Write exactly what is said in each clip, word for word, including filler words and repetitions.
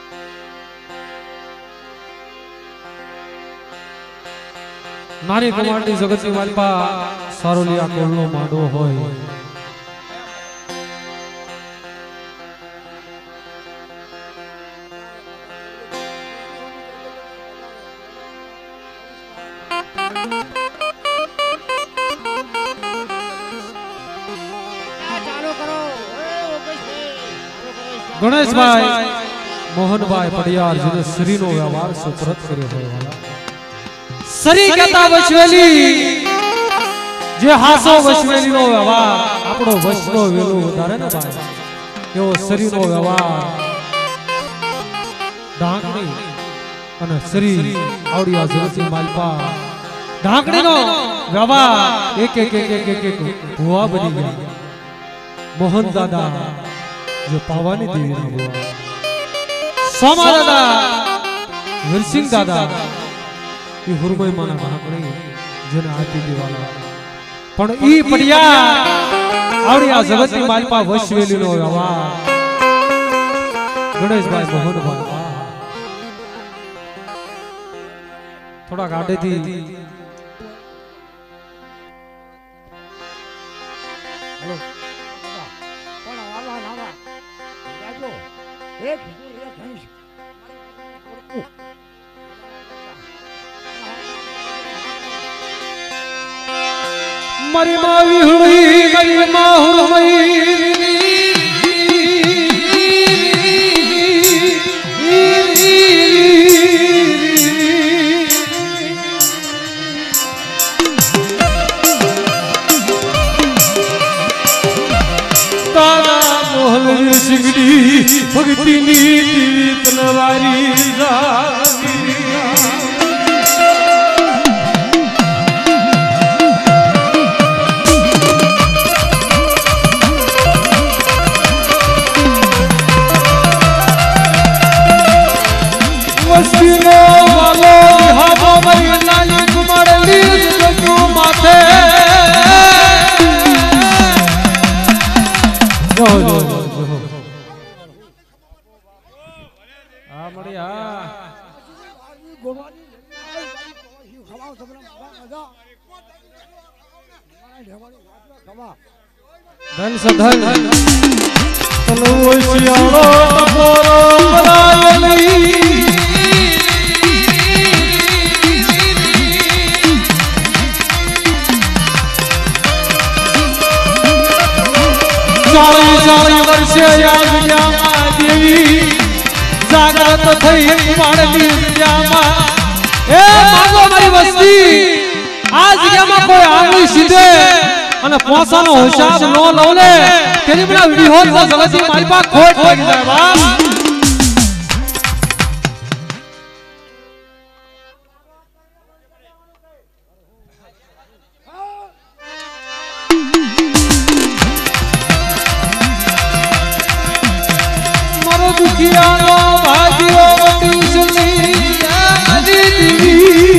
नारी कमांडी जगत की मालपा सारोलिया कोलनो माडो होय गणेश भाई मोहन भाई पडियार जिने श्री नो व्यवहार सुप्रत कर्यो होय वाला सरी कहता वशवेली जे हासो वशवेली नो व्यवहार आपणो वशनो वेलो વધારે ને ભાઈ એવો સરી નો વ્યવહાર ઢાંકણી અને સરી આવડિયા જગતની માલપા ઢાંકણીનો વ્યવહાર એક એક એક એક એક એક ભુવા બની ગયા મોહન દાદા जो पावानी देवी ना बुआ सोमा दादा वीरसिंह दादा ये हुरमई माना भाकड़ी जन आती देवाला पण ई पडिया आवड़ी आ जगतनी मालपा वशवेली नो व्यवहार गणेश भाई मोहन भाई थोड़ा गाडे थी हेलो एक मरी मावी हुई मरी माहुरमई सिंगड़ी भक्ति नीति तलवारी वस्तीनो वालो हाथो मरी लाली कुमारली जगू माथे जो जो धन सधन चलो सियालो तपोरो बनायली चाली चाली वर्षे याद यामा देवी जागृत थई पाड़ली यामा ए मांगो मारी वस्ती आज यामा कोई आंगली सीधे અને પોસાનો હિસાબ નો લવ લે તેની બના વિડિયો તો જગતની મારી પાસે ખોટ પડી જાય બાપ મારો દુખિયાનો ભાગ્યો વટીસની આજી દીવી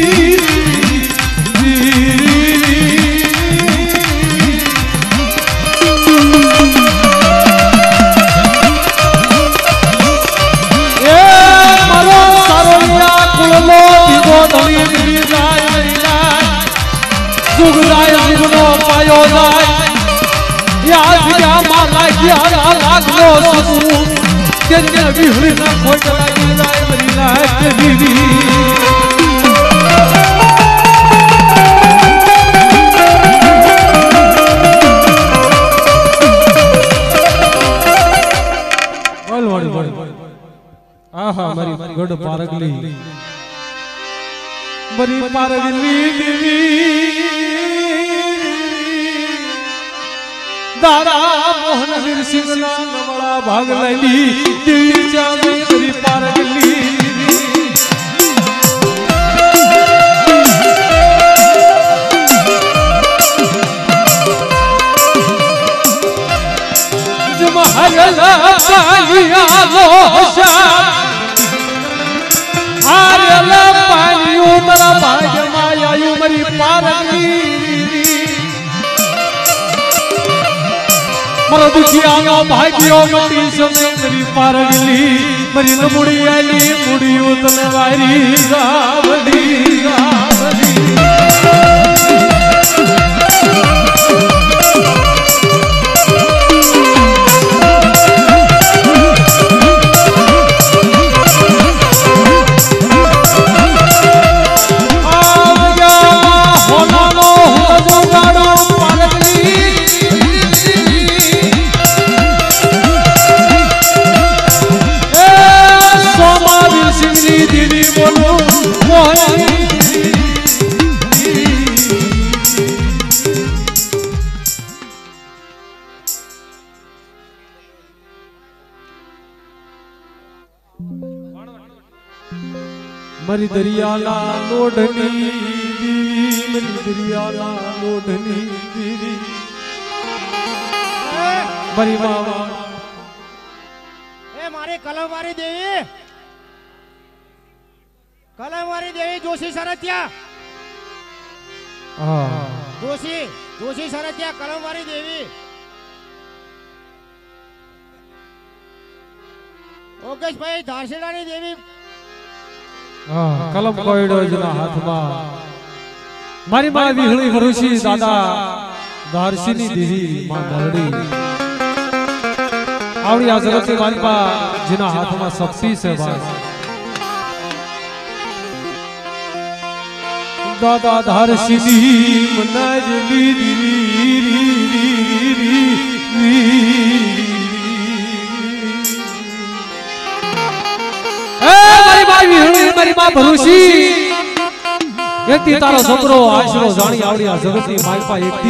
जुगराय जुगनो पायो जाय याद या माला या लागलो सुसु के के बिहड़ी ना खोट लागी जाय मरी लाय के बीवी बोल बोल बोल आहा मरी गड पारगली मरी पारगली देवी दादा मोहन वीर सिंह ना बड़ा भाग लैली देवी चावे मरी पारगली जब हरला पानिया लोशा हरला पानी उमरा भाग माया उमरी पारगली मरो दुखियानो भाग्यो मटी समय मेरी पारगली मेरी नमुड़ी आली मुड़ी उतन वारी रावली रावली मरी दरियाला लोढ़नी दीवी मरी दरियाला लोढ़नी दीवी मरी मामा ए मारे कलमवारी देवी कलमवारी देवी जोशी सरत्या हाँ जोशी जोशी सरत्या कलमवारी देवी ओकेश भाई धारसेडानी देवी हाँ कलम कोयडो जना हाथ में मारी माँ विहली भरुषी दादा दार्शिनी दीदी माँ मरड़ी आवड़ी आजरती मालपा जना हाथ में शक्ति से बात दादा दार्शिनी मनाजली मारी मां भरुषी एकती तारो छोकरो आशरो जानी आवड़ी आ जगतनी मालपा एकती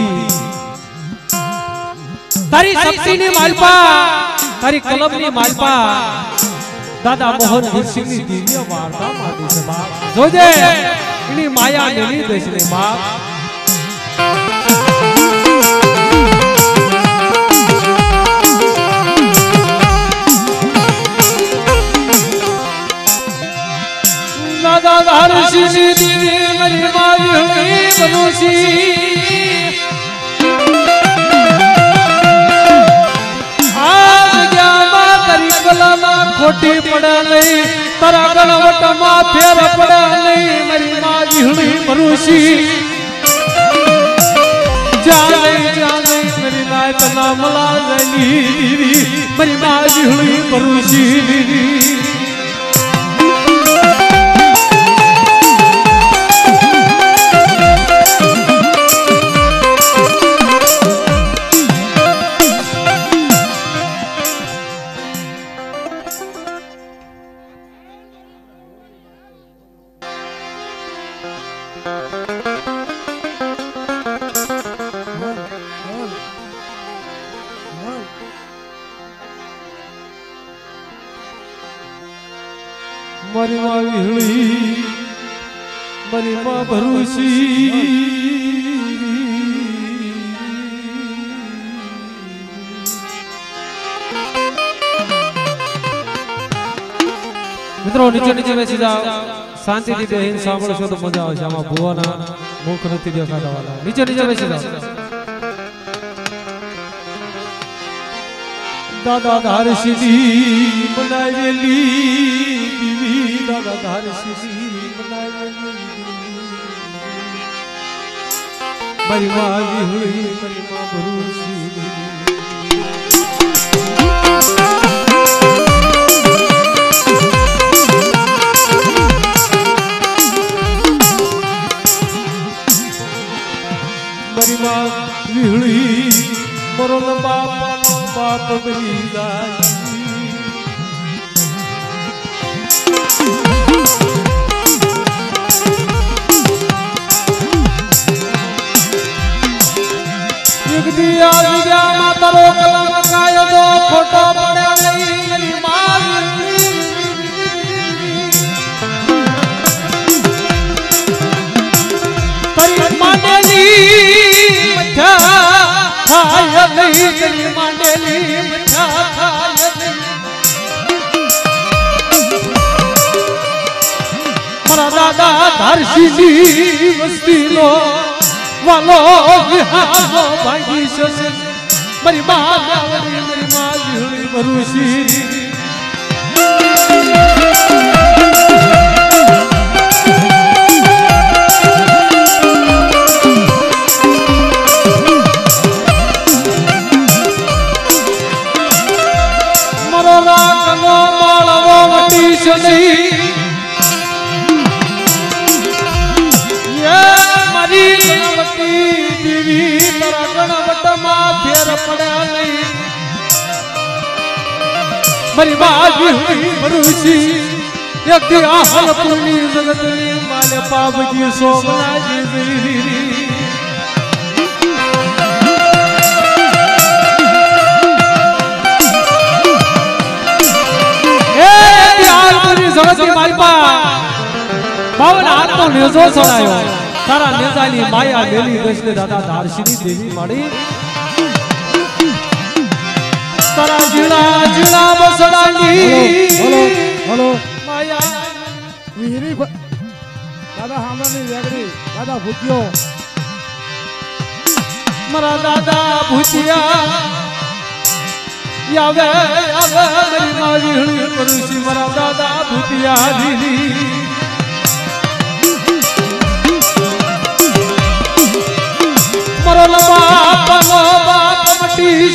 तारी शक्तिनी मालपा तारी कलमनी मालपा दादा मोहन सिंहनी दिव्य वार्ता मादी से बाप जोजे इनी माया नेली देशने बाप दादा हरषिनी दीदी मेरी माई हुई बनुसी आज क्या माँ तेरी कलमा खोटी पड़ा नहीं तेरा गलवट माँ फेर पड़ा नहीं मेरी माई हुई बनुसी जाने जाने मेरी नायक नाम ला जानी मेरी माई हुई बनुसी मरी माँ विहली मरी माँ भरुषी मित्रों नीचे नीचे बेसी जाओ शांति थी बेहीन सांभळो छो तो मजा आवशे आमां भुवाना मुख नथी देखाता वाला नीचे नीचे बेसी जाओ दादा धारशिनी बनावेली दीवी दादा धारशिनी बनावेली मरी माँ विहली मरी माँ भरुषी मरी माँ विहली मरो न बाप बाप मेरी दाई एक दिया दिया माता रो कलम कायो दो खोटो पड़े नहीं मेरी माँ तेरी मानेली मठा खाय नहीं तेरी मानेली मठा खाय नहीं मरा दादा धारशिनी वस्ती लो वालो बिहारो भागी से મારી માં મારી મારી માં જીવણી ભરૂસી મારો રાગનો માળવો વટી છે નહીં મારી ગણવતી દેવી તારા ગણવટમાં ફેર પડ્યા નહીં મારી બાજી ભરૂસી એક દી આ હલપુરની જગતની માલે પાવજી સોમનાજી જઈ એ હલપુરની જગતની માલપા બાવન હાથનો નેજો ચડાયો તારા નેજાની માયા મેલી દશને દાદા ધારશીની દેવી માડી તારા જીણા જીણા બસડાની હલો હલો માયા વિહરી દાદા હામરાની વેગડી દાદા ભૂત્યો મારા દાદા ભૂતિયા યાવે આવે મારી મારી હળી કરુસી મારા દાદા ભૂતિયા દીદી મારો બાપ નો બાપ મટી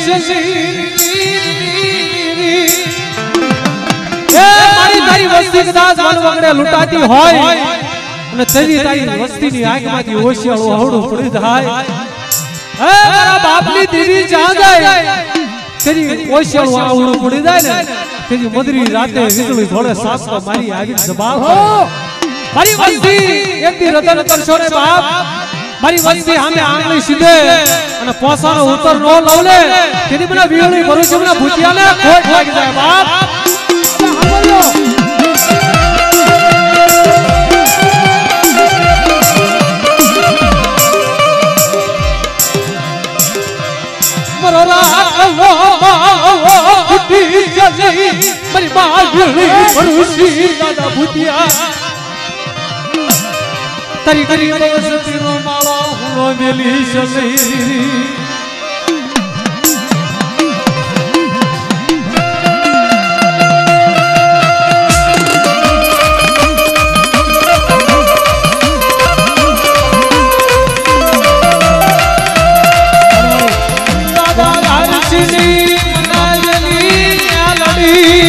સસી એ મારી તારી વસ્તી કદાચ વન વગડે લૂંટાતી હોય અને તેની તારી વસ્તીની આંખમાંથી ઓશિયાળું હવડું પડી જાય હે મારા બાપની દેવી જ્યાં જાય તેની ઓશિયાળું આવડું પડી જાય ને તેની મદરી રાતે વીજળી ધોળે સાસકો મારી આવી જવાબ મારી વસ્તી એકદી રતન કરશો રે બાપ મારી વસ્તી સામે આંગળી સીધે અને પોસાનો ઉતર નો લવલે તેની મને વીજળી ભરું છે મને ભૂતિયાને ખોટ લાગી જાય બાપ સાંભળ્યો મરોલા અલ્લો ઉઠી જજી મારી માં વીજળી ભરું છે દાદા ભૂતિયા તારી તારી વસ્તીનો માળો હુલો મેલી સસી દાદા ધારશીની મનાજની આલડી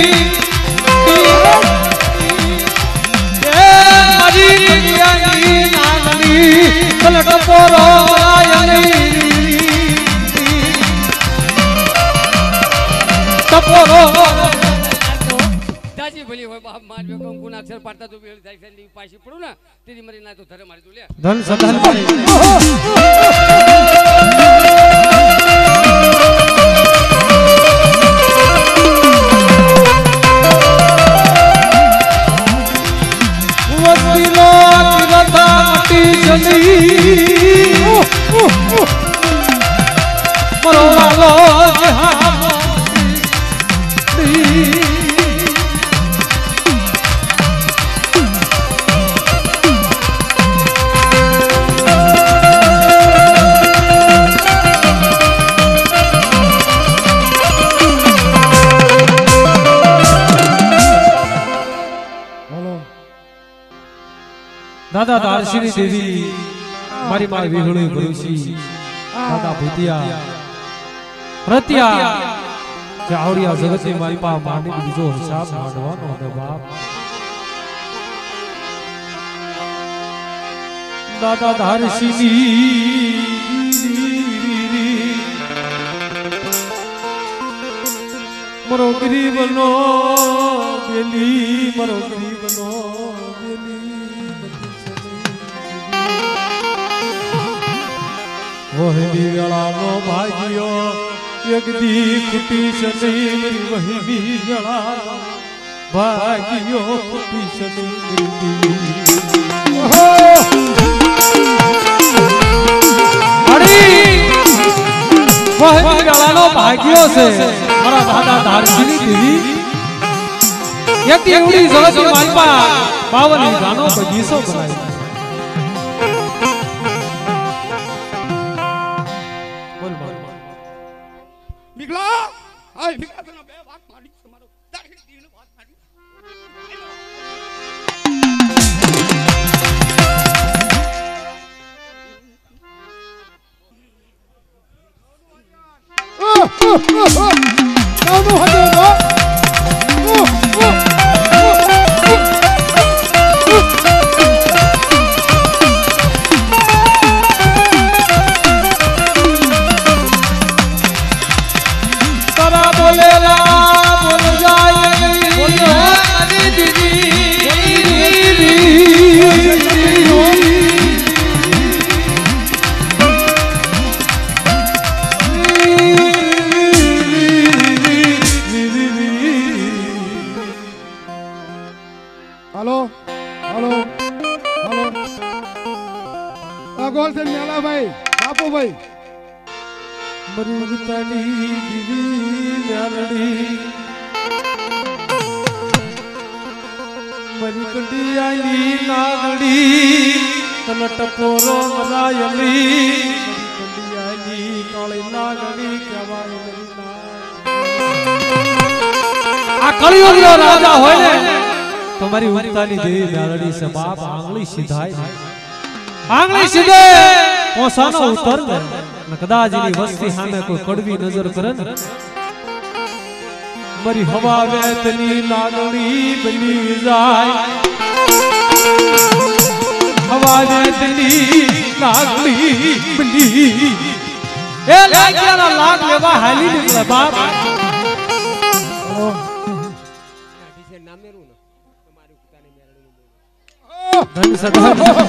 પલટ પોરો રાયની તપોરો દાજી ભલી હોય બાપ માર બે કંકુ ના અક્ષર પાડતા તો બેળ થાય છે ની પાછી પડું ને તેરી મરી ના તો ધરે મારી તું લે ધન સધન વસ્તીનો તિરતા મટી જલી મરો વાલો જહાં દાદા ધારશીની દેવી મારી માં વિહળી ભરૂસી દાદા ભૂતિયા પ્રત્યા જે આવડિયા જગતની મારી પા માંડી બીજો હિસાબ માંડવાનો ને બાપ દાદા ધારશીની મરો ગરીબનો બેલી મરો ગરીબનો બેલી વહની વેળાનો ભાગ્યો એક દી ખૂટી છે નહીં વહની વેળા ભાગ્યો ખૂટી છે નહીં વહની વેળાનો ભાગ્યો છે મારા દાદા ધારશીની દેવી એક દી ઉડી જગતની માલપા બાવન ગાનો બગીચો બનાવ્યો આય વિકાસનો બે વાત મારી તમારો તારી દીનો વાત મારી નાનું હતું નો તારા બોલેલા બોલ જાય બોલો અરે દીદી हेलो हेलो हेलो अगोल से मेला भाई बापू भाई મરી તારી દીવી મ્યાલડી મરી કંડી આલી નાગડી તન ટપોરો મરાયલી મરી કંડી આલી કાળી નાગડી કહેવાય મરી આ કળિયુગનો રાજા હોય ને તમારી ઉતાની દેવી મ્યાલડી સે બાપ આંગળી સીધાય આંગળી સીધે પોસાનો ઉતર ને કદાચ એની વસ્તી સામે કોઈ કડવી નજર કરે ને મારી હવા વેતની લાગણી બની જાય હવા વેતની લાગણી બની એ લાગ્યાના લાગ લેવા હાલી નીકળે બાપ ધન સદા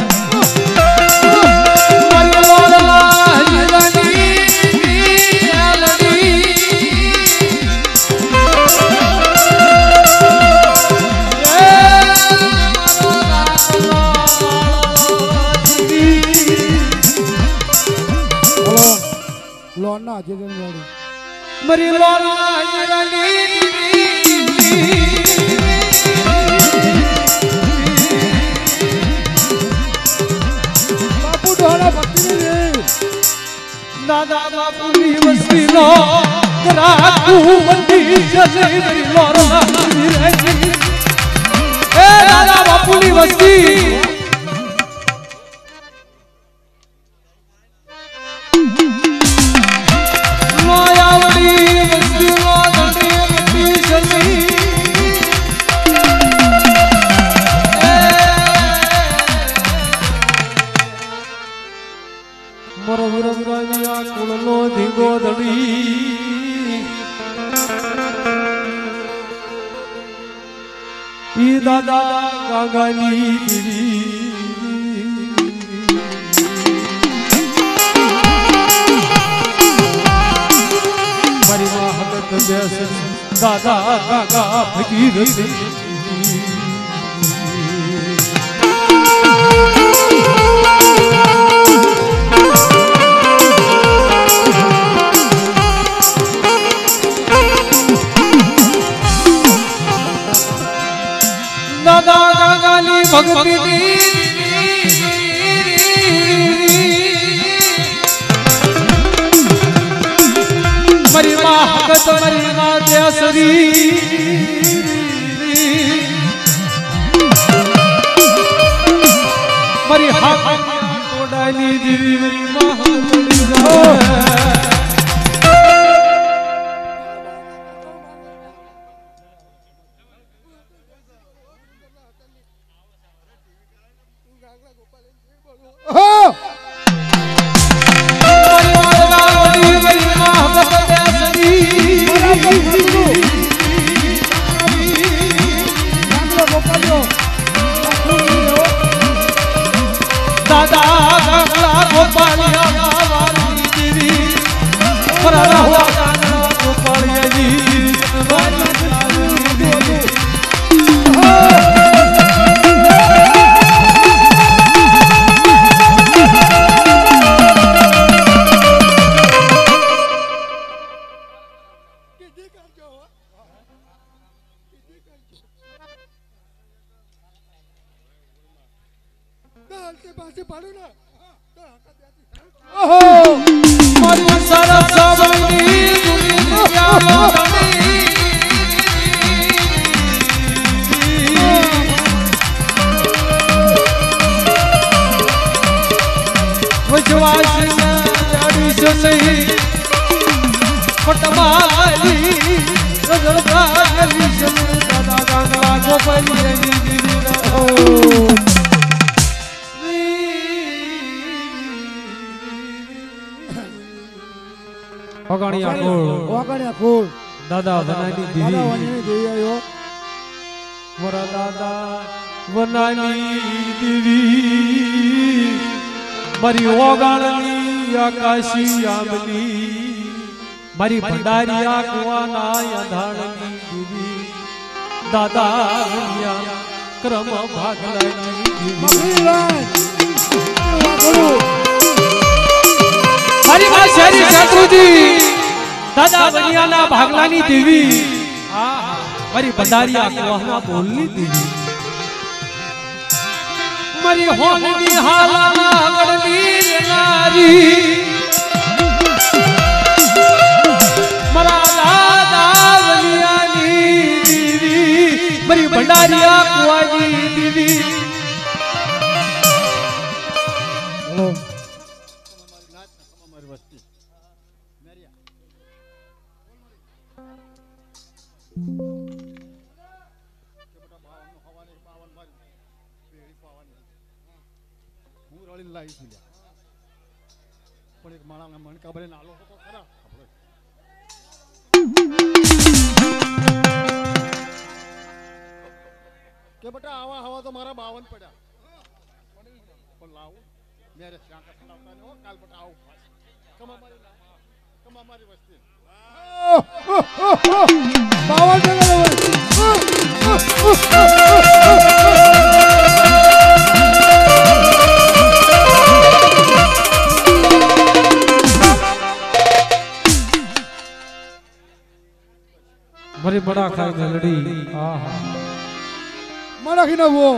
लोना जिदन जोड़ी मरी लोना रंगी बापू ढोला भक्ति ने दादा बापू नी वस्ती नो राखू बंदी जले मरी लोना रंगी ए दादा बापू नी वस्ती मरो विरंगिया कुलनो धीगो दड़ी ई दादा गागानी दीदी मारी मां हकत बेस दादा गागा फकीर दादा गागाली भक्ति मरी मां हकत मरी मां जयसरी मरी हक तोड़ाली देवी मरी मां दादा गंगला गोपालिया वाली देवी मरा हुआ गंगला गोपालिया जी ओहो मारी सारा सावनी दुनिया વાસના જાડીશો નહીં પટમાલી રજળગાલી શબ્દ દાદા ગાંગલા ગોપરી દીદી રહો ઓગણિયા કોળ ઓગણિયા કોળ દાદા વનાની દાદા દીવી વનાની દેવી આયો મોરા દાદા વનાની દીવી મારી ઓગણની આકાશી આંબલી મારી ભંડારિયા કુવાના અંધાણની દીવી દાદા વનિયા ક્રમ ભાગલાની દીવી મગરીરાજ વાગડું મારી માં શેરી શત્રુજી દાદા વનિયાના ભાગલાની દેવી મારી બંધારિયા કોહના બોલની દેવી મારી હોનની હાલાના આગળની નારી મારા દાદા વનિયાની દેવી મારી બંધારિયા કોહની દેવી હેલો પણ એક માણા મણ કાબરે નાલો હતો ખરા કે બેટા આવા હવા તો મારા બાવન પડ્યા પણ લાવું મેરે શ્યાંકા ખલાવતા ને હો કાલ બેટા આવું કમા મારી કમા મારી વસ્તી બાવન ટકા મારી બડા ખાઈ મેલડી આહા મરાઠી ના વો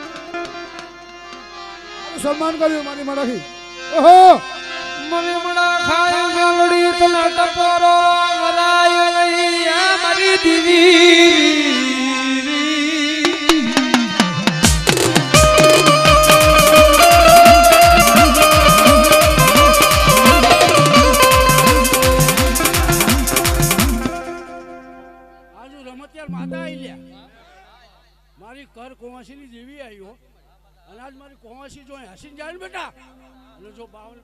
સન્માન કર્યું મારી મરાઠી ઓહો મને બડા ખાઈ મેલડી તને ટપોરો મરાય નહીં આ મારી દીવી મારી કર કોવાસીની દેવી આવ્યો અને આજ મારી કોવાસી જો હસીને જાય ને બેટા અને જો બાવન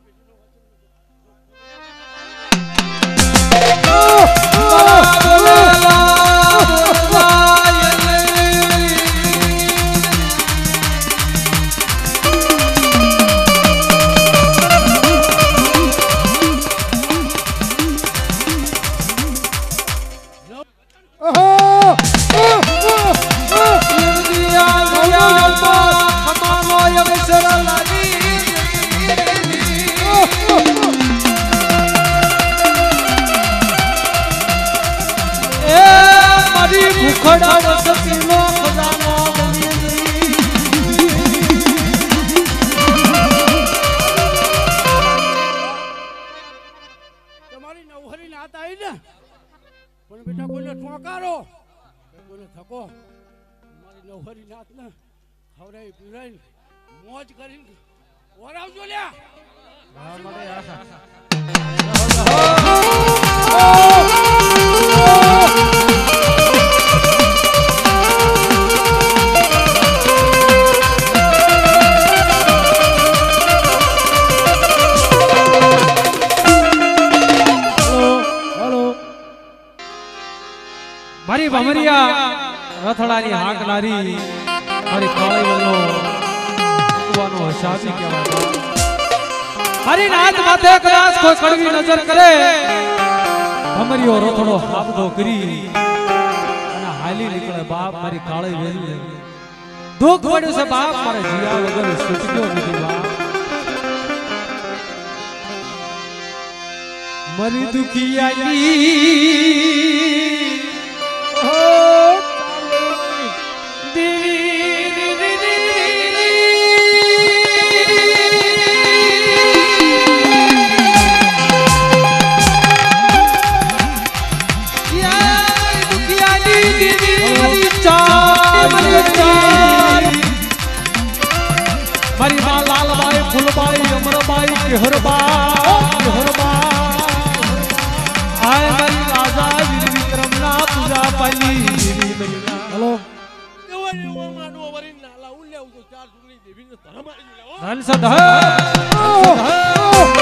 ખડા વસતીનો ખજાનો બની તમારી નવહરી નાત આવી ને પણ બેટા કોઈને ઠોકારો કોઈને થકો મારી નવહરી નાત ને ખવડાવી પીવડાવી મોજ કરીને ઓરાવજો લ્યા હા મને આશા મારી ભમરિયા રથડાની હાંકનારી મારી કાળી વલ્લો કુવાનો હસાબી કહેવાય મારી નાત માથે કદાચ કોઈ કડવી નજર કરે ભમરિયો રથડો હાબદો કરી અને હાલી નીકળે બાપ મારી કાળી વેલી દુઃખ પડ્યું છે બાપ મારે જીયા વગર છૂટક્યો નથી બાપ મરી દુખિયાની મારી માં લાલબાઈ ફૂલબાઈ અમરબાઈ बिहोरबा बिहोरबा आय मारी राजा वीर विक्रमना पूजा पाली देवी मैया હલો કેવાની ઓમાં નો વરી નાલા ઉલ્લે ઉજો ચાર સુગડી દેવીને ધર્મ આવી લે હો ધન સધા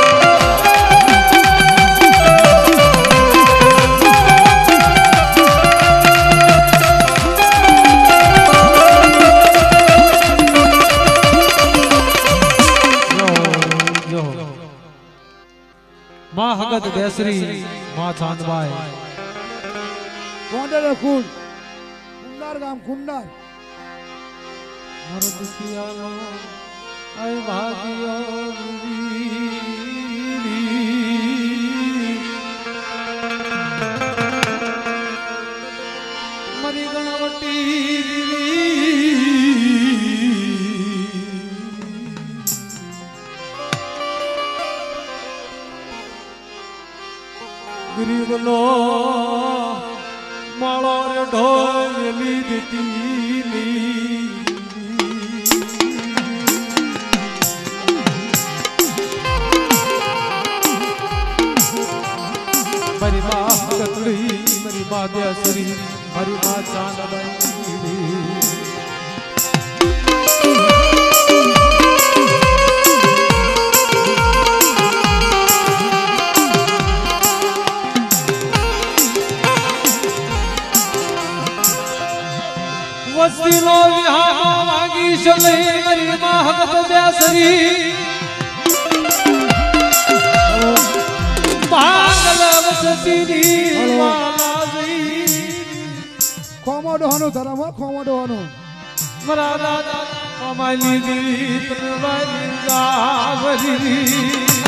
मां हगत बेसरी मां चांदबाई કોંડે ખૂન કુંડાર ગામ કુંડાર મારો દુખિયાનો આય ભાગ્યો વીરી મરી ગણવટી ગરીબનો માળો રે ઢોલી દીધી મારી માં કતડી મારી માં દેસરી મારી માં ચાંદબાઈ વસ્તીનો વિહામો વાગી ચલે મારી માં હગત બેસરી ભાગલ વસતીની વાલાજી ખોમો ડોહાનું ધરમ હો ખોમો ડોહાનું મારા દાદા કમાલી દી તરવારી જાવરી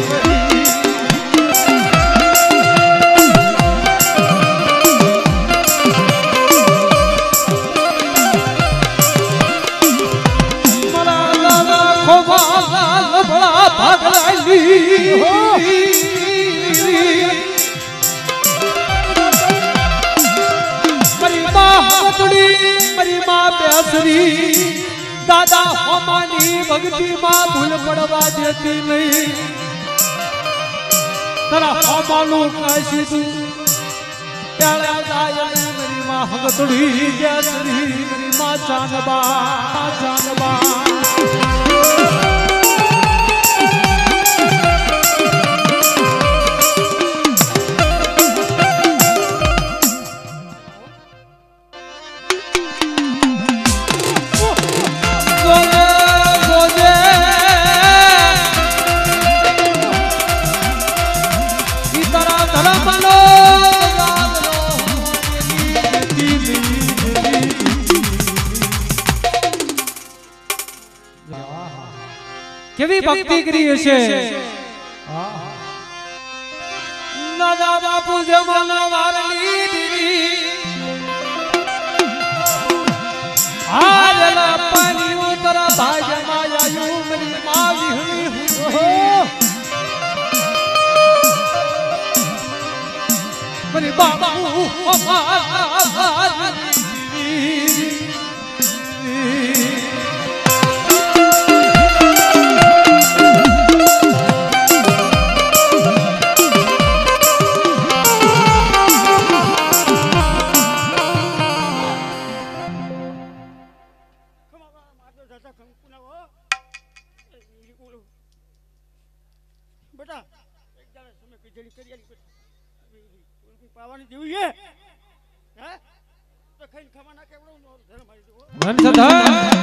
बड़ा भागलाली मरी मां हतड़ी मरी मां बेसरी दादा हमानी भक्ति मां भूल पड़वा देती नहीं तरा हमानु काशी तू त्याला जाय मरी मां हतड़ी बेसरी मरी मां चांदबा चांदबा કેવી ભક્તિ કરી છે દાદા બાપુ જમાના વારલી દીવી હાજલા પાણી ઉતર ભાજમાં આયુ મરી માં વિહળી મરી બાપુ બેટા એક દાડે તમે કીધેલી કરી પાવાની દેવી છે હે તો ખાઈને ખાવા ના કેવડો ધર્મ આવી દો ધન સધા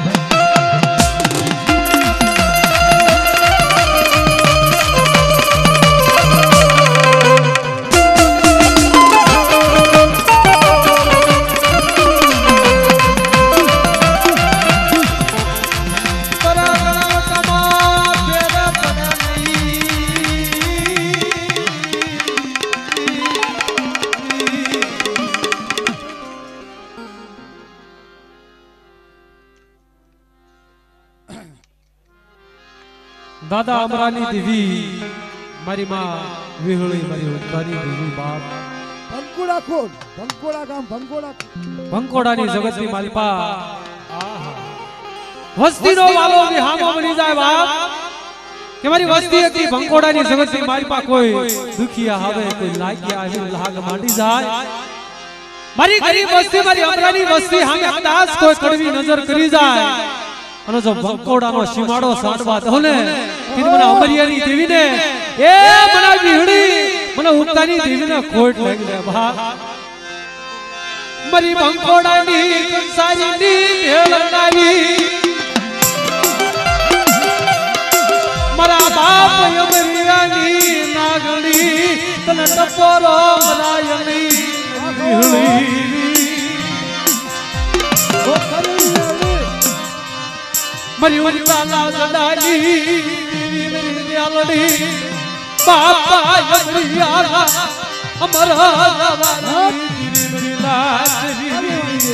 દાદા અમરાની દેવી મારી માં વિહળી મારી ઉતારી દેવી બાપ ભંકોડા ખોડ ભંકોડા ગામ ભંકોડા ભંકોડાની જગતની માલિપા આહા વસ્તીનો વાલો વિહામો બની જાય બાપ કે મારી વસ્તી હતી ભંકોડાની જગતની મારી પા કોઈ દુખિયા આવે કોઈ લાગ્યા આવી લાગ માંડી જાય મારી ગરીબ વસ્તી મારી અમરાની વસ્તી સામે કદાચ કોઈ કડવી નજર કરી જાય અને જો ભંકોડાનો સીમાડો સાડવા દો ને તીન મને અમરિયાની દેવીને એ મને વિહળી મને ઉગતાની દેવીને ખોટ લાગી લે બા મારી ભંકોડાની કંસારીની ભેળનારી મારા બાપ અમરિયાની નાગણી તને ટપોરો મરાયની વિહળી મરી ઉલતાના જડાલી મેરી દયાલડી બાપા અમરિયા અમરા જવાની મેરી લાડલી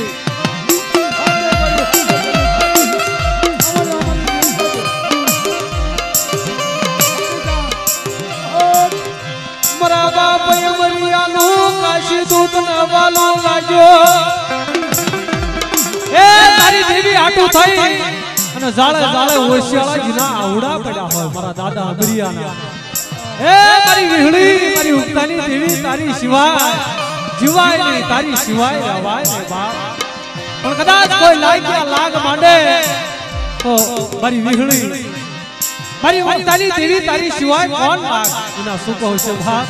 મરા બાપ અમરિયાનો કાશી દૂતના વાલો લાગ્યો એ તારી દેવી આટું થઈ અને જાળે જાળે ઓશિયાળા જીના આવડા પડ્યા હોય મારા દાદા અમરિયાના એ મારી વિહળી મારી ઉગતાની દેવી તારી સિવાય જીવાય નહીં તારી સિવાય રવાય ને બાપ પણ કદાચ કોઈ લાગ્યા લાગ માંડે તો મારી વિહળી મારી ઉગતાની દેવી તારી સિવાય કોણ લાગ એના શું કહું છે બાપ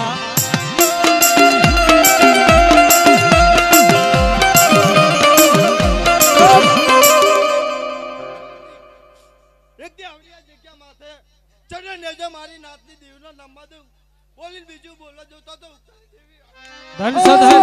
મારી નાતની દેવીનો નામમાં દઉં બોલીને બીજું બોલવા જતો તો ધન સધન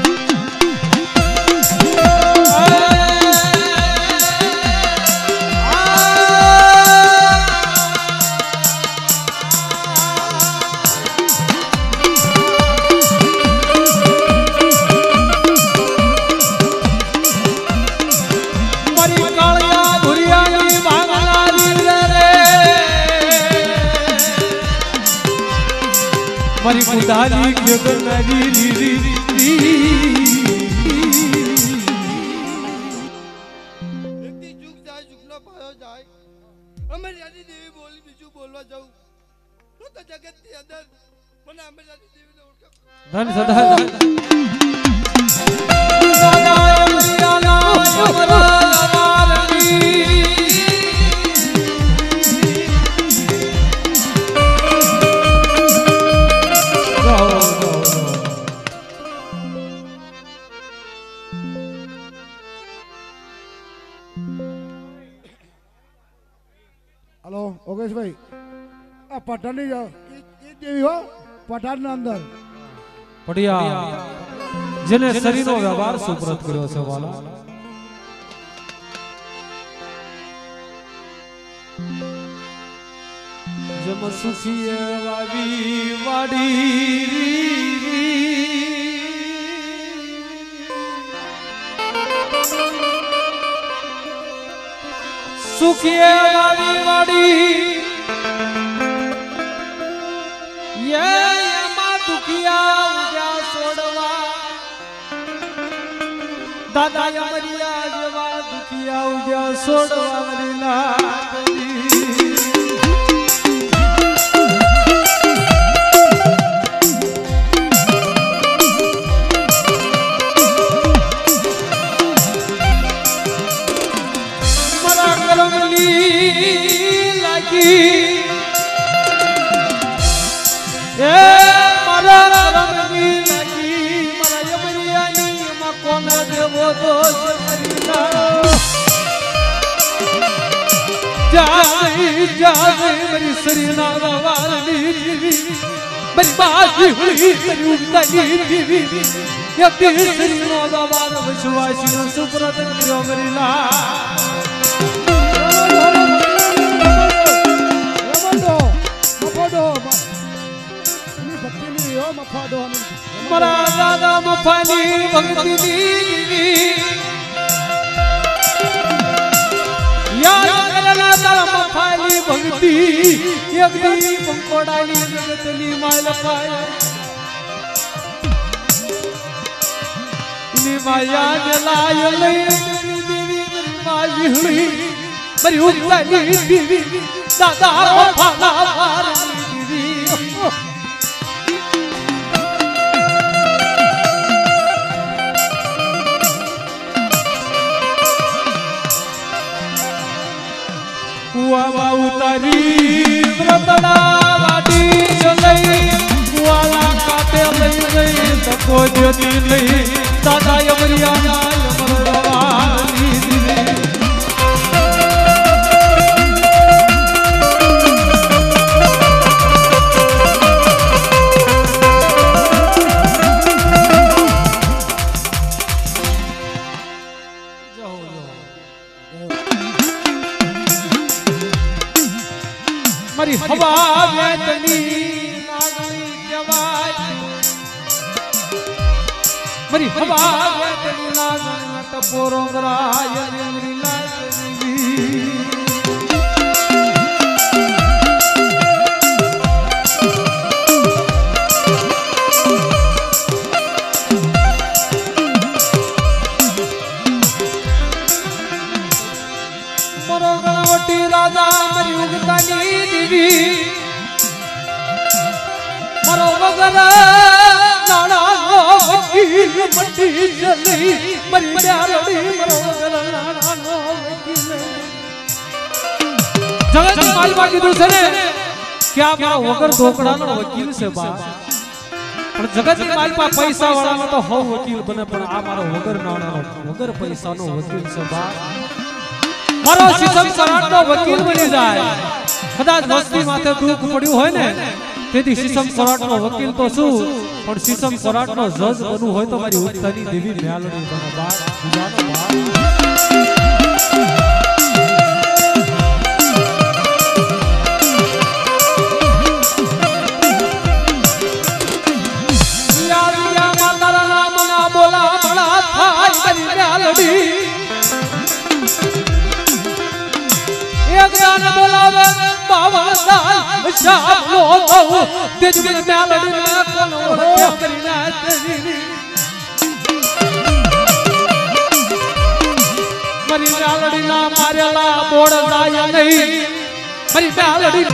મારી કુદાલી ગગનરી રી રી વ્યક્તિ ચૂક જાય ચૂકનો પાયો જાય અમરિયાની દેવી બોલી બીજું બોલવા જાઉં તો જગતની અંદર મને અમરિયાની દેવીને ઓળખ ધન સદા દાદા અમરિયાના અમરાની हेलो ओकेश भाई आ पठान नहीं जाओ ये देवी हो पठान ना अंदर પડિયા જેને શરીરનો વ્યવહાર સુપ્રત કર્યો છે વાલા જમ સુખીએ વાવી વાડી સુખીએ વાવી વાડી યે એમાં દુખિયા ઉજા છોડવા દાદા અમરિયા જેવા દુખિયા ઉજા છોડવા મારી લાડલી એ મારા રમની લાગી મારા અમરિયાની માં કોને દેવો તો શરીના જાય જાય મારી શરીના વાલની મારી બાજી હુલી મારી ઉગતાની દીવી એક શરીનો દવાર વિશ્વાસીનો સુપ્રત કર્યો મારી લા મારા દાદા મફાની ભક્તિની યાદ કરેલા તારા મફાની ભક્તિ એક દી પંકોડાની જગતની માલ પાય ની માયા ને લાય લઈ દેવી મારી હળી મારી ઉગતાની દીવી દાદા વફાના વારની દીવી કુવા ઉતારી વ્રતડા વાડી ચલઈ કુવાલા કાટે લઈ ગઈ તકો જ્યોતિ લઈ દાદા યમરિયાના યમરવાની દીવી મારી હવા વેતની નાગણી જવાય મારી હવા વેતની નાગણી ટપોરો ગરાય રેંગરી લાગણી મરો ગણવટી રાજા મારી ઉગતાની મરો વગર નાણાનો વકીલ મટી જલી મરી ડારડી મરો વગર નાણાનો વકીલ જગત માલમાં કીધું છે ને કે આ મારો વગર ઢોકળાનો વકીલ છે બા પણ જગત માલમાં પૈસા વાળાનો તો હવ વકીલ બને પણ આ મારો વગર નાણાનો વગર પૈસાનો વકીલ છે બા મારો સીસમ સરાટનો વકીલ બની જાય કદાચ વસ્તી માથે દુઃખ પડ્યું હોય ને તેથી સીસમ સરાટનો વકીલ તો શું પણ સીસમ સરાટનો જજ બનવું હોય તો મારી ઉત્તરની દેવી મ્યાલડી બનો બાર પૂજાનો બાર યારિયા માતારા નામના બોલા બળા થાય મારી મ્યાલડી એક જાન બોલાવે બાવળદાલ શાપ નો કહું તેજવી મ્યાલડી ના કોણ ઓળખ્યા કરી ના તેરી મારી મ્યાલડી ના મારેલા બોળ જાય નહીં મારી મ્યાલડી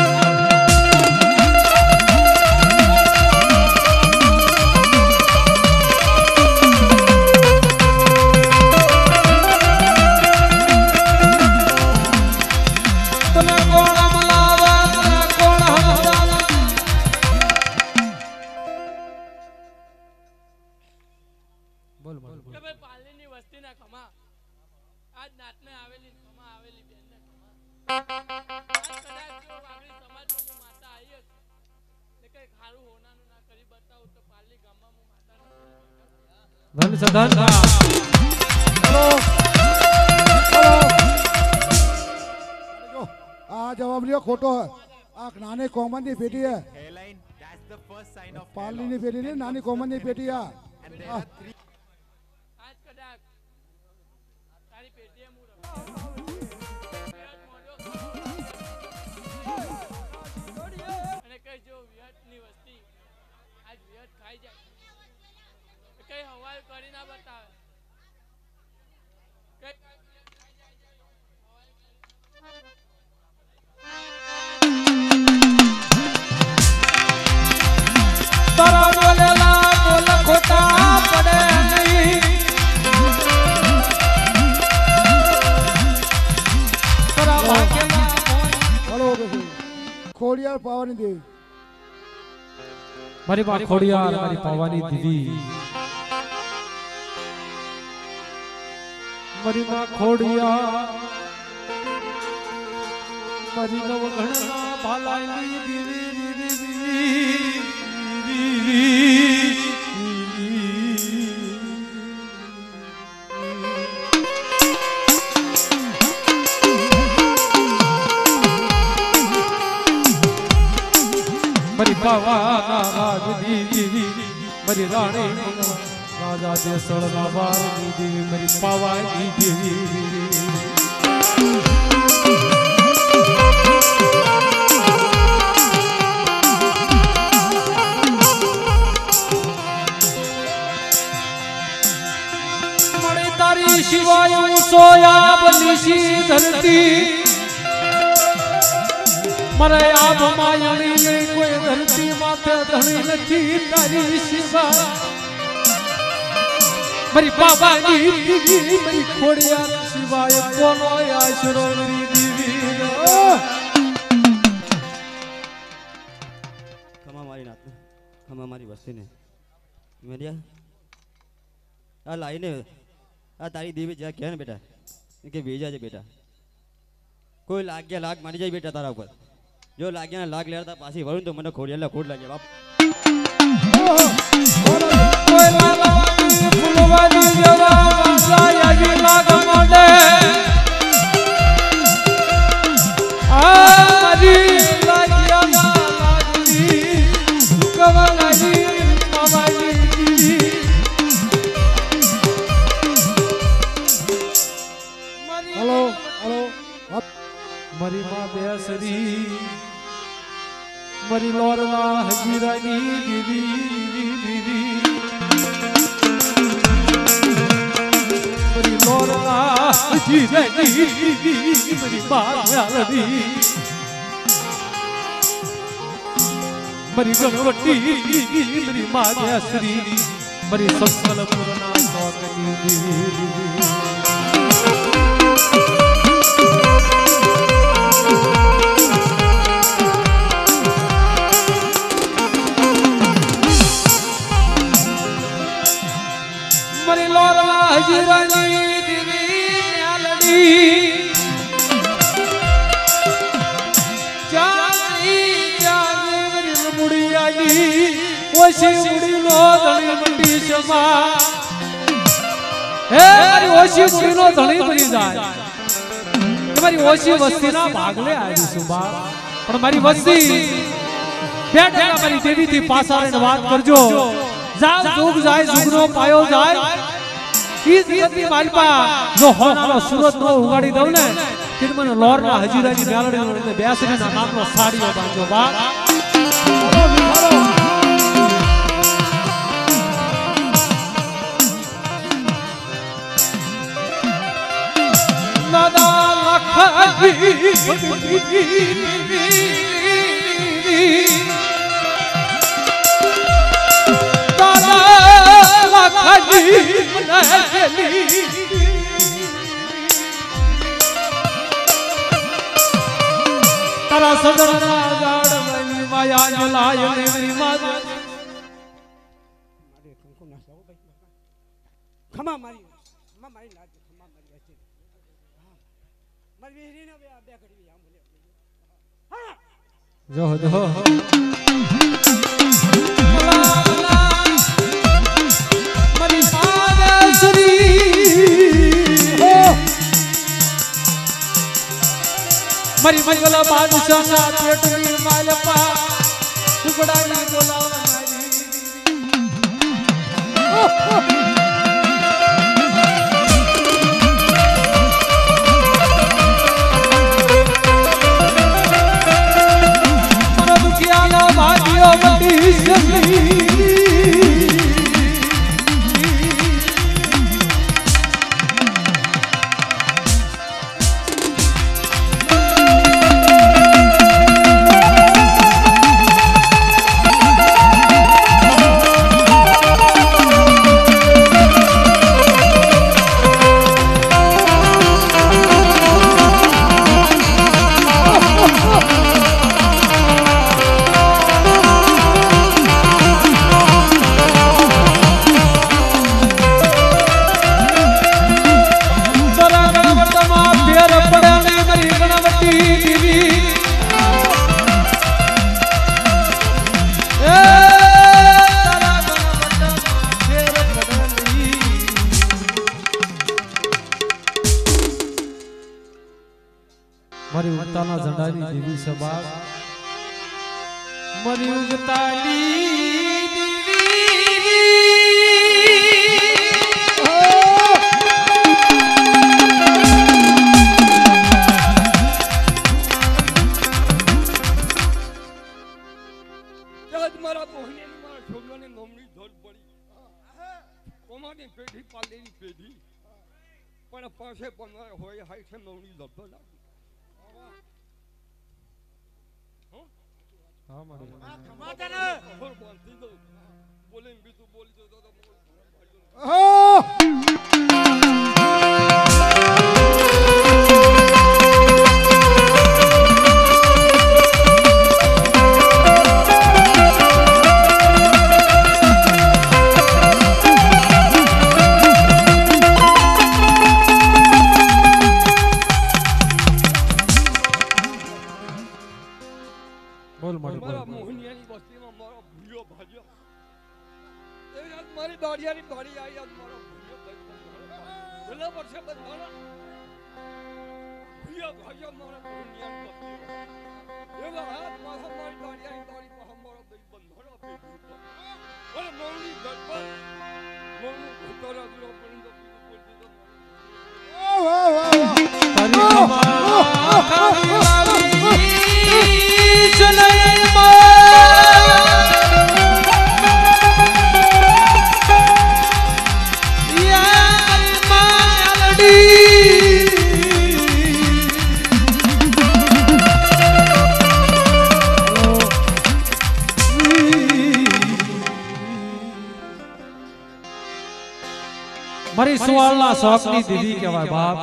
ધન સધન હેલો હેલો આ જવાબ લ્યો ખોટો હે આ નાની કોમન ની પેટી હે પાર્લી ની પેટી ને નાની કોમન ની પેટી આ તારા બોલેલા બોલ ખોટા પડે નહીં તારા ભાગ્યમાં હલો ખોડિયાર પાવાની દેવી મારી માં ખોડિયાર મારી પાવાની દીવી મારી માં ખોડિયાર મારી નવઘણના ભાલાની દીવી મારી બાવાના રાજની દેવી મારી રાણી રાજા દેસળના વારની દેવી મારી પાવાની દેવી તારી સિવાય હું સોયા બની સી ધરતી મારે આપ માયણી નહીં કોઈ ધરતી માથે ધણી નથી તારી સિવાય મારી બાબાની દીવી મારી ખોડિયાર સિવાય કોનો આશરો મારી દીવી ખમા મારી નાત ખમા મારી વસ્તીને મેરિયા આ લાઈને આ તારી દેવી જ્યાં કહે ને બેટા કે વેજા છે બેટા કોઈ લાગ્યા લાગ મારી જાય બેટા તારા ઉપર જો લાગ્યા ને લાગ લેતા પાછી વળું તો મને ખોડિયાલા ખોટ લાગે બાપ કોઈ લાગવાની ફૂલવાની જેવા વાસાયાજી લાગ મોડે આ મારી લાગ્યા લાગની કવાલાજી માવાની દીવી હલો હલો મારી માં બેસરી મારી લોરવા હજીરાની દીવી દીવી મારી લોરવા હજીરાની દીવી મારી બાળડી મારી ગણવટી મારી માં બેસરી મારી સંકલ્પના સોકની દીવી મારી લોરવા હજીરાની દીવી ન્યાલડી ચાલી ચાલી મારી લમુડિયાની ઓછી ઉડીનો ધણી મંડી સમા હે મારી ઓછી ઉડીનો ધણી બની જાય મારી ઓછી વસ્તીના ભાગલે આવી સુબા પણ મારી વસ્તી બેટા મારી દેવીથી પાછા રહીને વાત કરજો જાવ જોગ જાય જુગનો પાયો જાય ઈ દીકરી માલપા જો હોનાનો સુરત નો ઉગાડી દઉં ને કે મને લોરના હજીરાની મેલડી ને બેસરીના નામનો સાડીઓ બાંધો બા દાદા લખજી તારા સદરના ગાડ મની માયા જલાય ને મેરી માત મારે કંકુ ના સાવ ભાઈ ખમા મારી ખમા મારી લાજ ખમા મારી હશે મારી વીરી ને બે બે ઘડી આમ બોલે હા જો જો મારી મારી મંગલા બાદશાહ ના પેટની માલપા ટુકડાની બોલાવનારી મારા દુખિયાના ભાગ્યો બધી સગી મારી ઉગતાના ઝંડાની દેવી સભા મારી ઉગતાની દેવી મારા બોહની મારા છોકરાને નોમની ધોલ પડી કોમાની પેઢી પાલેની પેઢી પણ પાસે પણ હોય હાઈ છે નવની લબ્ધો લાગે હા મારી આ ખમાતા ને ખબર બાંધી દો બોલે બીજું બોલી દો તો ઓહો મારા મોહનિયાની બસ્તીમાં મારો ભૂયો ભાજ્યો એ રાત મારી દાડિયાની બારી આવી આજ મારો ભૂયો ભાજ્યો ભલા વર્ષે બંધાણા ભૂયો ભાજ્યો મારા મોહનિયાની બસ્તીમાં એવા હાથ માથા મારી દાડિયાની બારી માં મારો દઈ બંધાણા ભેગી અરે મોહની ગડબડ મોહનું ભૂતરા દુરો પડી તો બીજું બોલતી તો મારી સુવાળના શોખની દીદી કહેવાય બાપ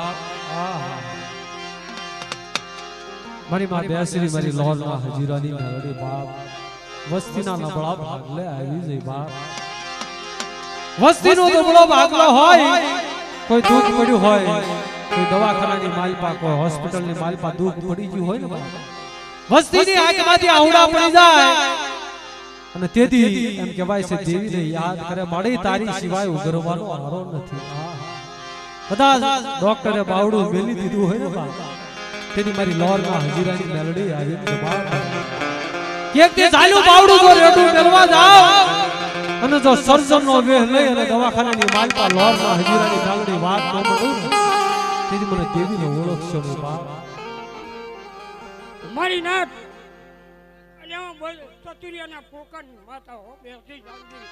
મારી માં બેસરી મારી લોલના હજીરાની મેલડી બાપ વસ્તીના નબળા ભાગલે આવી જઈ બાપ વસ્તીનો નબળો ભાગલો હોય કોઈ દુઃખ પડ્યું હોય કોઈ દવાખાનાની માલપા કોઈ હોસ્પિટલની માલપા દુઃખ પડી ગયું હોય ને બાપ વસ્તીની આંખમાંથી આહુડા પડી જાય અને તેથી એમ કહેવાય છે દેવીને યાદ કરે મળી તારી સિવાય ઉગરવાનો આરો નથી કદાચ ડોક્ટરે બાવડું મેલી દીધું હોય ને બાપ તેની મારી લોરમાં હજીરાની મેલડી આવી છે બાપ કેક તે ચાલ્યું બાવડું જો રેડું મેલવા જાવ અને જો સર્જનનો વેહ લઈ અને દવાખાનાની માલપા લોરમાં હજીરાની મેલડી વાત ન મળું તેથી મને દેવીને ઓળખશો ને બાપ મારી નાથ અને હું બોલ ચતુરિયાના પોકન માતા હો બેસી જાવજી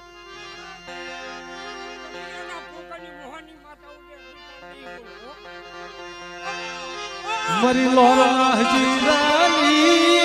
ચતુરિયાના પોકનની મોહની માતા હો બેસી જાવજી મારી લોરના હજીરાની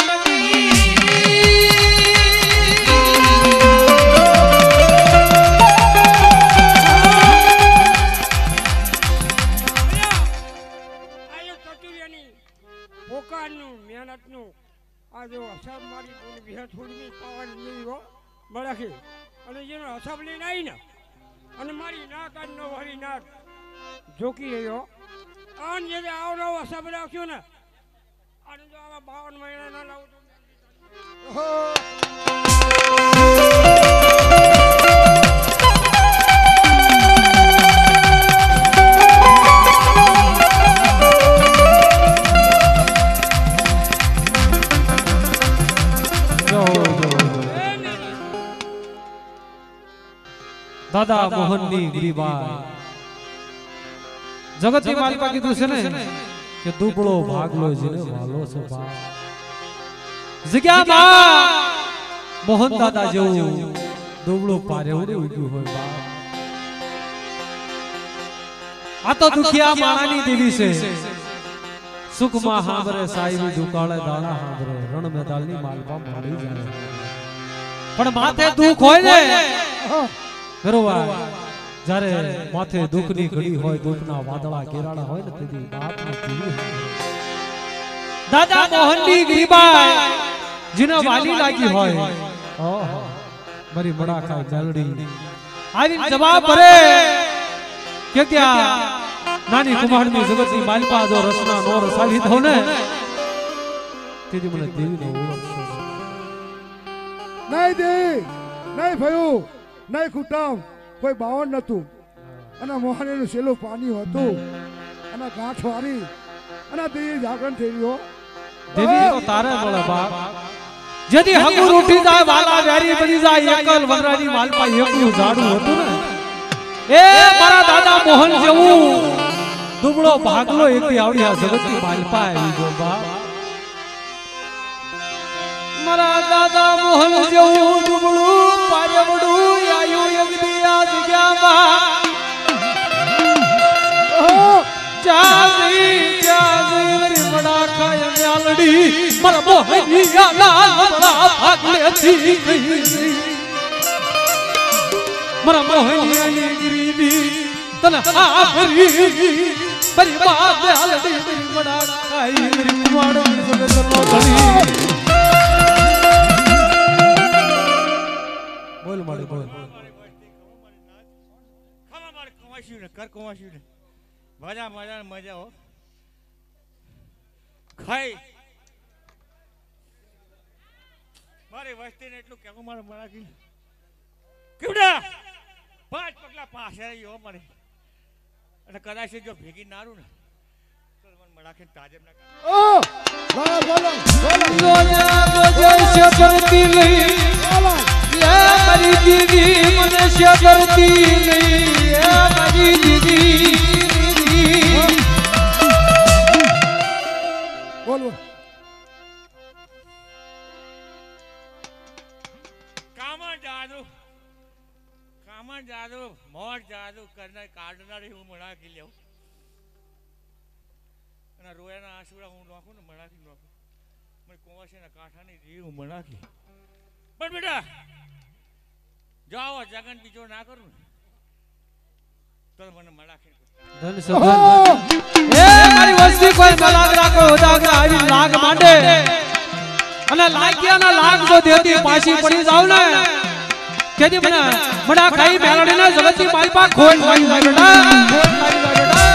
પોકારનું મહેનતનું આ જો હસાબ મારી બોલ વિહત થોડી પાવન નહીં હો બળખી અને જેનો હસાબ લઈને આવી ને અને મારી નાક આજ નો હરી નાક જોકી રહ્યો આન જે આવડો હસાબ રાખ્યો ને અને જો આવા બાવન મહિના ના લાવું તો દાદા મોહનની ગરીબાઈ જગતની માલપા કીધું છે ને કે દુબળો ભાગલો જેને વાલો છે બા જગ્યામાં મોહન દાદા જેવું દુબળો પારેવું ને ઉગ્યું હોય બા આ તો દુખિયા માણાની દેવી છે સુખમાં હાંભરે સાઈવી દુકાળે દાણા હાંભરે રણ મેદાલની માલપા મળી જાય પણ માથે દુખ હોય ને બરોબર જ્યારે માથે દુઃખની ઘડી હોય દુઃખના વાદળા કેરાળા હોય ને તેથી બાપની દીવી દાદા મોહનની ગરીબાઈ જેને વાલી લાગી હોય ઓહો મારી મડાખા મેલડી આવી જવાબ ભરે કે ત્યાં નાની કુમારની જગતની માલપા જો રસના નો રસાવી દો ને તેથી મને દેવીનો ઓળખશો નહીં દેવી નહીં ભયું નહીં કુટુંબ કોઈ બાવન નતું અને મોહનીનું છેલ્લું પાણી હતું અને ગાંઠ વાળી અને દેવી જાગરણ થઈ ગયો દેવી તો તારે મળે બાપ જેથી હકુર ઉઠી જાય વાલા વેરી બની જાય એકલ વનરાજી માલપા એકલું ઝાડું હતું ને એ મારા દાદા મોહન જેવું દુબળો ભાગલો એકથી આવડી આ જગતની માલપા આવી ગયો બાપ મારા દાદા મોહન જેવું દુબળું પારેવડું આયુ એક દી આ જગ્યામાં મારા મોહનિયા ના ભાગલેથી ગઈ મારા મોહનિયાની ગરીબી તને આ ભરી બરી બાપ દે હાલડી બરી બડા ખાઈ બરી કુવાડો સગતનો ધણી બોલ મારી બોલ ખાવા મારે કમાશ્યું ને કર કમાશ્યું ને મજા મજા ને મજા હો ખાઈ મારી વસ્તીને એટલું કેવું મારે મરાકી કેવડા પાંચ પગલા પાસે આવ્યો મારે અને કદાચ જો ભેગી નારું ને તો મને મરાખીને તાજેમ ના ઓ બોલો બોલો બોલો ગોજા ગોજા શે કરતી લઈ એ મારી દીદી મને શે કરતી લઈ એ મારી દીદી બોલો કામા જાદુ કામા જાદુ મોર જાદુ કરનાર કાઢનાર હું મણાકી લેવું અને રોયાના આંસુડા હું નાખું ને મણાકી નાખું મને કોવાશેના કાંઠાની રી હું મણાકી પણ બેટા જાઓ જગન બીજો ના કરું ને તો મને મણાકી ધન સગન એ મારી વસ્તી કોઈ મલાગ રાખો ઉદાગરા આવી લાગ માંડે અને લાગ્યાના લાગ જો દેતી પાછી પડી જાવ ને કેદી મને મડા ખાઈ મેલડીના જગતની માલપા ખોટ મારી જાય બેટા ખોટ મારી જાય બેટા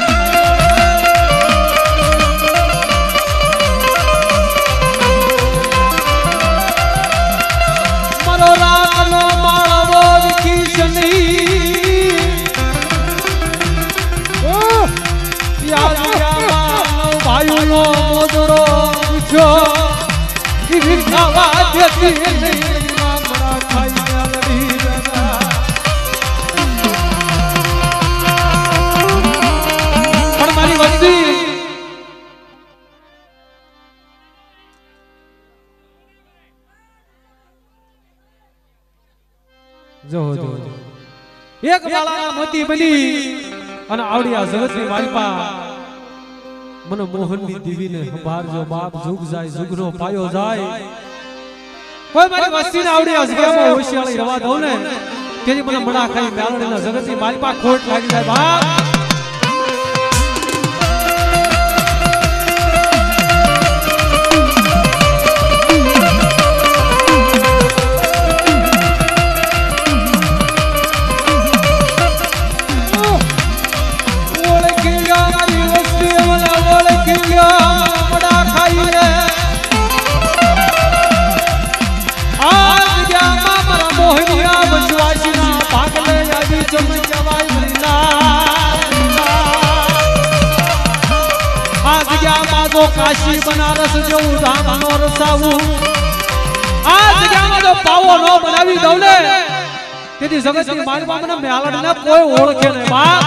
મારો રાતનો માળવો વિખીશની ભાઈનો મોદરો પૂછો ખાવા દેતી નહીં મારા ખાઈ લડી પણ મારી વસ્તી જો જો એક બાળાના મોતી બની અને આવડિયા જગતની માલપા મને મોહનની દીવીને સંભાળજો બાપ જુગ જાય જુગનો પાયો જાય કોઈ મારી વસ્તીને આવડિયા જગ્યામાં હોશિયાળી રવા દઉં ને તેથી મને મણા ખાઈ મેલડીના જગતની માલપા ખોટ લાગી જાય બાપ કાશી બનારસ જેવું ધામ નો રસાવું આ જગ્યામાં જો પાવો નો બનાવી દઉં ને તેથી જગતની માલપા મને મેલડીને કોઈ ઓળખે નહીં બાપ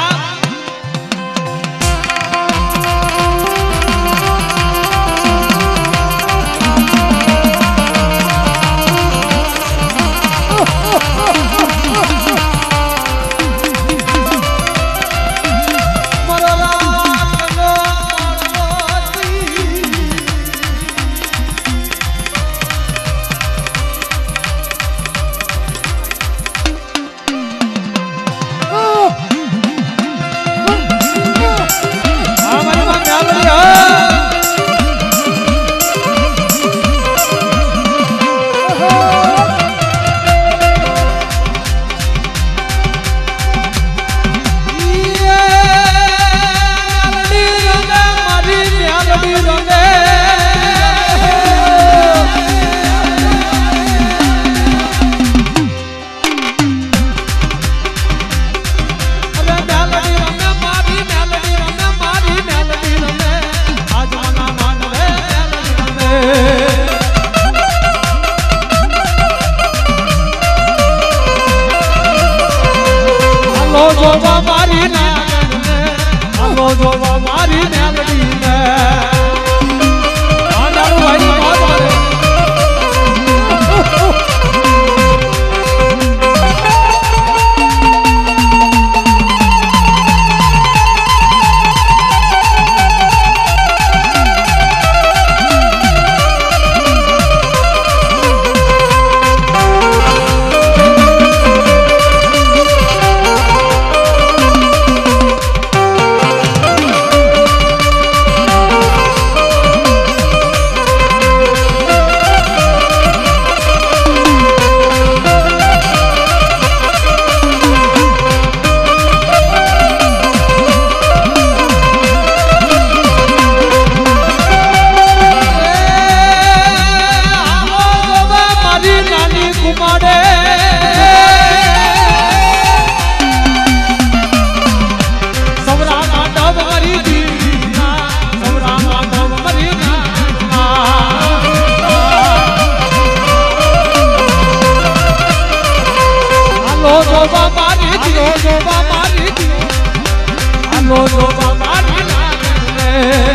लो जो बाबारी दियो लो जो बाबारी नागने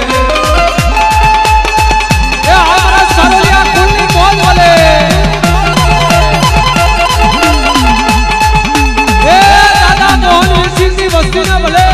ये हमारा सरलिया कुंडी बोल बोले ए दादा मोहन सिंह की बस्ती ना बोले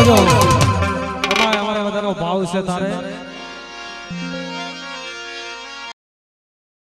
આવજો અમારે અમારે બધાનો ભાવ છે તારે